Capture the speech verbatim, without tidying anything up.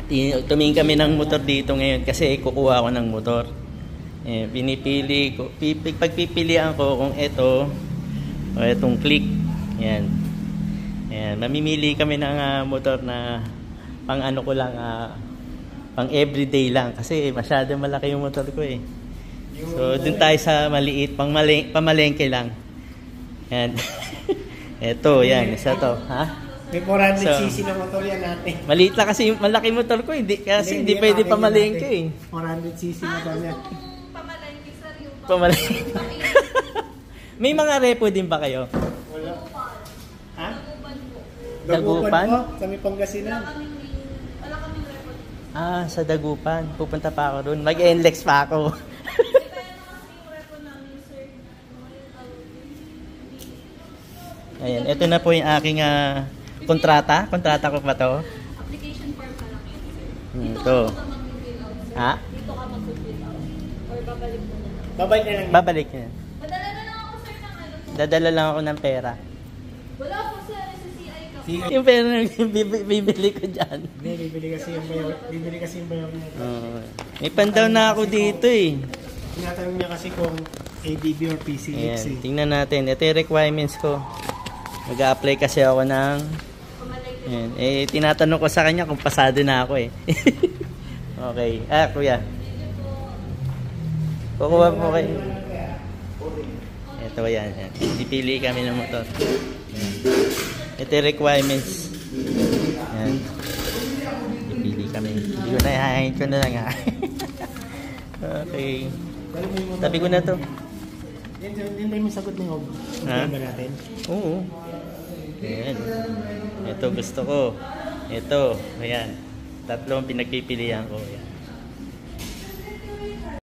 Ti- Tumingin kami ng motor dito ngayon kasi kukuha ako ng motor. Eh, pinipili ko, pipig, pagpipilian ko kung ito o itong click. Yan. Yan, mamimili kami ng uh, motor na pang ano ko lang, uh, pang everyday lang kasi masyado malaki yung motor ko eh. So, dun tayo sa maliit, pang mali, pamalengke lang. Yan. Ito, yan, isa to, ha? May four hundred So, cc na motor yan natin. Maliit lang kasi yung malaki motor ko, hindi kasi hindi, hindi pwede pamalengke eh. four hundred cc motor yan. Pamalengke sir yung Pamalengke. May mga repo din ba kayo? Wala. Ha? Dagupan? Dagupan po, kami Pangasinan. Wala kaming record. Ah, sa Dagupan. Pupunta pa ako doon. Mag-N L E X pa ako. Ayan, ito na po yung aking uh, kontrata. Kontrata ko pa to. Application form pa lang yun sir. Hmm, Dito to. ka mag-fill out sir. Ha? Dito ka mag-fill out. Or babalik mo na lang. Babalik na lang. Babalik niya. Madala na lang ako sir ng ano po. Dadala lang ako ng pera. Wala po sir, S C I ka po. Sige. Yung pera na bibi- bibili ko dyan. Hindi, bibili kasi yung bayaw. Bibili kasi yung bayaw niya. Oh, may pandaw na ako dito eh. Tinatanong niya kasi kung A D B or P C X Ayan, eh. tingnan natin. Ito yung requirements ko. Mag-a-apply kasi ako ng... Pamalengke. Ayan, eh, tinatanong ko sa kanya kung pasado na ako eh. Okay. Ah, kuya. Kukuha po kayo. Ito yan. yan. Dipili kami ng motor. Ayan. Ito yung requirements. Ayan. Dipili kami. Hindi ko na ihahangin ko na lang ha. Okay. Tabi ko na to. Yan, yan ba yung sagot ng hog? Ha? Ba natin? Oo. Ayan. Ito gusto ko. Ito. Ayan. Tatlong pinagpipilian ko. Ayan.